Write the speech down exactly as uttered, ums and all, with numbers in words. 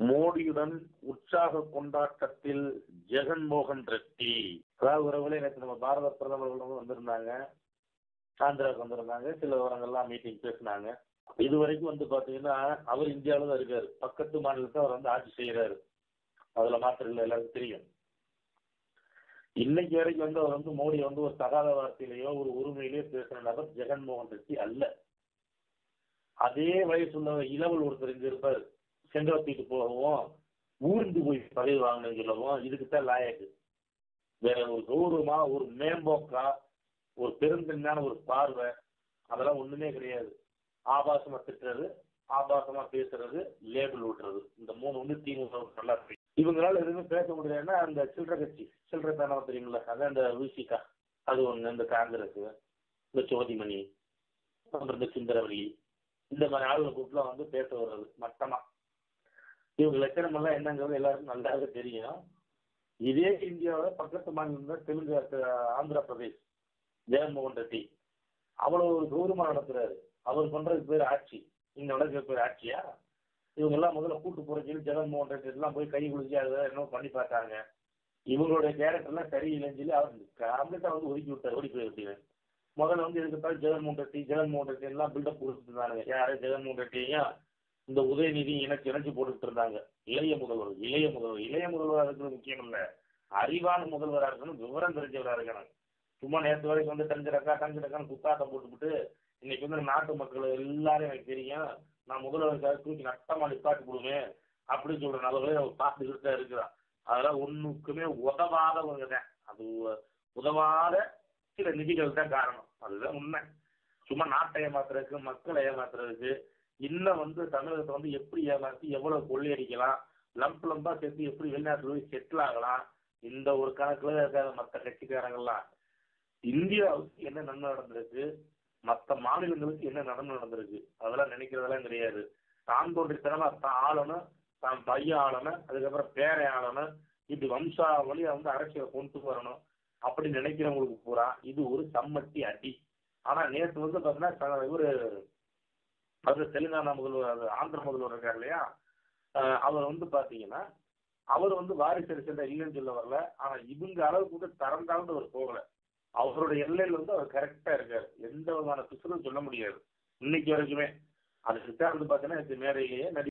மோடியுடன் உற்சாக கொண்டாட்டத்தில் ஜெகன்மோகன் ரெட்டி. அதாவது உறவுகளே, நேற்று நம்ம பாரத பிரதமர்களும் வந்திருந்தாங்க, ஆந்திராவுக்கு வந்திருந்தாங்க, சில விவரங்கள்லாம் மீட்டிங் பேசினாங்க. இது வரைக்கும் வந்து பாத்தீங்கன்னா அவர் இந்தியாவில தான் இருக்காரு, பக்கத்து மாநிலத்தை அவர் வந்து ஆட்சி செய்யறாரு, அதுல மாத்திரம் இல்லை, எல்லாருக்கும் தெரியும். இன்னைக்கு வரைக்கும் வந்து அவர் வந்து மோடி வந்து ஒரு தகாத வார்த்தையிலேயோ ஒரு உரிமையிலேயோ பேசுற நபர் ஜெகன்மோகன் ரெட்டி அல்ல. அதே வயசுள்ள இளவல் ஒருத்தர் இங்க இருப்பார், செங்கோத்திட்டு போகவும் ஊர்ந்து போய் பதவி வாங்கணும்னு சொல்லவும் இதுக்குத்தான் லாயக்கு. வேற ஒரு கௌரவமா, ஒரு மேம்போக்கா, ஒரு பெருந்தன்மையான ஒரு பார்வை, அதெல்லாம் ஒண்ணுமே கிடையாது. ஆபாசமா திட்டுறது, ஆபாசமா பேசுறது, லேபிள் விடுறது, இந்த மூணு வந்து திமுக நல்லா இருக்கு. இவங்களால எதுவுமே பேச முடியாதுன்னா அந்த சில்லறை கட்சி, சில்லறை தானே தெரியுங்களா, அதான் இந்த விசிகா, அது ஒண்ணு, இந்த காங்கிரஸ், இந்த சோதிமணி, அப்புறம் இந்த சுந்தரவல்லி, இந்த மாதிரி ஆளுகளை கூப்பிட்டுலாம் வந்து பேச வர்றது மட்டமா. இவங்க லட்சணம் எல்லாம் என்னங்கிறது எல்லாருக்கும் நல்லாவே தெரியும். இதே இந்தியாவோட பக்கத்து மாநிலம் தான் தெலுங்கு, ஆந்திர பிரதேஷ், ஜெகன்மோகன் ரெட்டி அவ்வளவு ஒரு கௌரவமா நடத்துறாரு. அவர் பண்றதுக்கு பேர் ஆட்சி, இந்த நடக்கிற பேர் ஆட்சியா? இவங்க எல்லாம் முதல்ல கூட்டு போற சொல்லி ஜெகன்மோகன் ரெட்டி எல்லாம் போய் கை குளிச்சு அதை என்ன பண்ணி பார்த்தாங்க. இவங்களுடைய கேரக்டர்லாம் சரியில்லைன்னு சொல்லி அவர் கம்ப்ளீட்டா வந்து ஒதுக்கி விட்டார், ஓடி போய் விட்டீங்க. முதல்ல வந்து எதுக்கு ஜெகன்மோகன் ரெட்டி ஜெகன்மோகன் ரெட்டி எல்லாம் பில்டப் கொடுத்துருந்தாங்க. யாரு? ஜெகன்மோகன் ரெட்டியும் இந்த உதயநிதி இணைச்சு இணைச்சு போட்டுக்கிட்டு இருந்தாங்க. இளைய முதல்வர், இளைய முதல்வர் இளைய முதல்வராக இருக்கிறது முக்கியம் இல்ல, அறிவான முதல்வராக இருக்கணும், விவரம் தெரிஞ்சவராக இருக்கணும். சும்மா நேற்று வரைக்கும் வந்து தெரிஞ்சிடக்கா தெரிஞ்சிடக்கான்னு குத்தாட்டம் போட்டுவிட்டு இன்னைக்கு வந்து நாட்டு மக்கள் எல்லாரும் எனக்கு தெரியும், நான் முதல்வருக்காக தூக்கி நட்டமா நிப்பாட்டி கொடுவேன் அப்படின்னு சொல்ற நபர்களே நம்ம பார்த்துக்கிட்டு தான் இருக்கிறோம். அதெல்லாம் ஒண்ணுக்குமே உதவாதவங்க தான், அது உதவாத சில நிதிகள் தான் காரணம், அதுதான் உண்மை. சும்மா நாட்டை ஏமாத்துறதுக்கு, மக்களை ஏமாத்துறதுக்கு, இன்னும் வந்து தமிழகத்தை வந்து எப்படி ஏமாற்றி எவ்வளவு கொள்ளையடிக்கலாம், லம்ப் லம்பா சேர்த்து எப்படி வெளிநாட்டுல போய் செட்டில் ஆகலாம், இந்த ஒரு கணக்குல இருக்காத மற்ற கட்சிக்காரங்கள்லாம். இந்தியாவுக்கு என்ன நன்மை நடந்திருக்கு, மற்ற மாநிலங்களுக்கு என்ன நன்மை நடந்திருக்கு, அதெல்லாம் நினைக்கிறதெல்லாம் கிடையாது. தான் தோன்றித்தனமா தான் ஆளணும், தான் பையன் ஆளணும், அதுக்கப்புறம் பேரை ஆளணும், இப்படி வம்சா வழியா வந்து அரசியலை கொண்டு வரணும் அப்படி நினைக்கிறவங்களுக்கு பூரா இது ஒரு சம்மட்டி அடி. ஆனா நேற்று வந்து பாத்தீங்கன்னா இவரு அது தெலுங்கானா முதல்வர், அது ஆந்திர முதல்வர் இருக்காரு இல்லையா, அவர் வந்து பாத்தீங்கன்னா அவர் வந்து வாரிசு அரசியல் இல்லைன்னு சொல்ல வரல, ஆனா இவங்க அளவுக்கு வந்து தரம் தாழ்ந்து அவர் போகல. அவருடைய எல்லையில் வந்து அவர் கரெக்டா இருக்காரு, எந்த விதமான பிசுறும் சொல்ல முடியாது இன்னைக்கு வரைக்குமே. அதுக்கு வந்து பாத்தீங்கன்னா மேடையிலேயே